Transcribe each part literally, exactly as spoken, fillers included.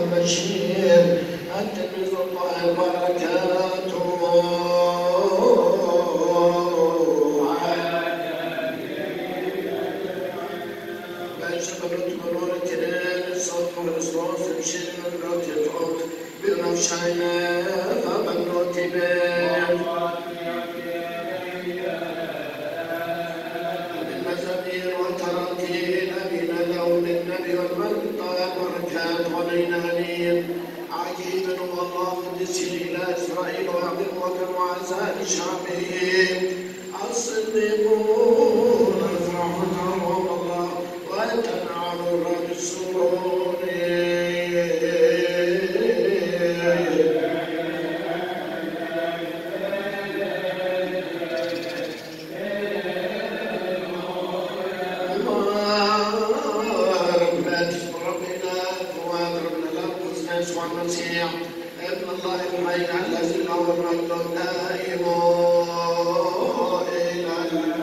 البشير التلميذ الطاهر بركاته بجبلت مرور كريم الصوت والصوص بشير من روتي الحوت بالنفشاينة فبنوتي بين بالمزامير والتراتيل أمين لون النبي والمنطق بركات ونينانين عجيبا والله قدسي إلى إسرائيل وعبد الوطن وعزاء شعبه الصديقون افرحوا الله وتنعموا بالسرور المسيح ابن الله الحي الذي له المجد الدائم الى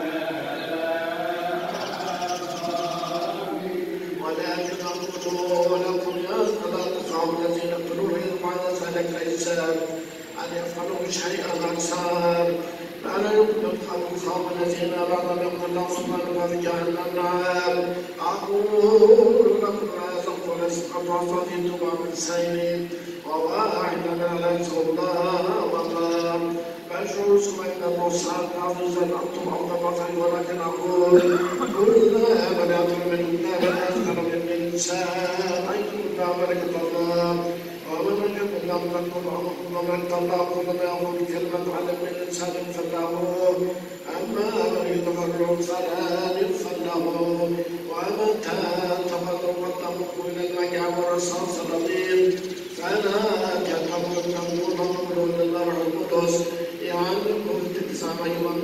ولكن اقول لكم يا صلاه الصوم الذين يقتلون بعد ذلك الانسان ان يفعلوا شيئا اكثر لا يقبل الصوم الذين بعد يقتل الله سبحانه في جهنم النار اقول لكم لا يزقون الصدقه تبع من سينين وواحد لا ينسوا الله وقام بشر سمعنا المصعد عزيزا انتم عبد البطل ولكن اقول كلنا بنات من الله اكثر من الانسان ايكم بركه الله ومن يكن لم تكن بركه الله كلما يقول كلمه على من الانسان فله اما من يتفرغ فلا يفله ومتى تفرغ الطرق الى المجع والرصاص الرضيم فلا تتحول تنظر من الله القدس يعلمكم تسعة أيام